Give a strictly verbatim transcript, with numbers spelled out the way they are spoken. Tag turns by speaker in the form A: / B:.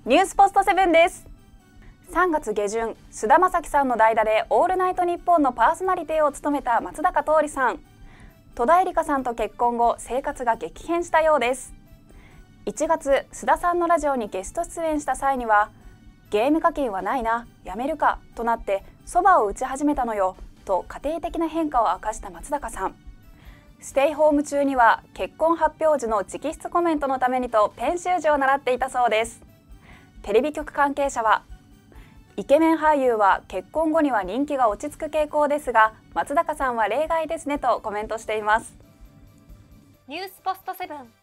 A: ニュースポストセブンです。さんがつ下旬、菅田将暉さんの代打でオールナイトニッポンのパーソナリティを務めた松坂桃李さん。戸田恵梨香さんと結婚後、生活が激変したようです。いちがつ、菅田さんのラジオにゲスト出演した際には、ゲーム課金はないな、やめるかとなってそばを打ち始めたのよと家庭的な変化を明かした松坂さん。ステイホーム中には結婚発表時の直筆コメントのためにとペン習字を習っていたそうです。テレビ局関係者は、イケメン俳優は結婚後には人気が落ち着く傾向ですが、松坂さんは例外ですねとコメントしています。
B: ニュースポストセブン。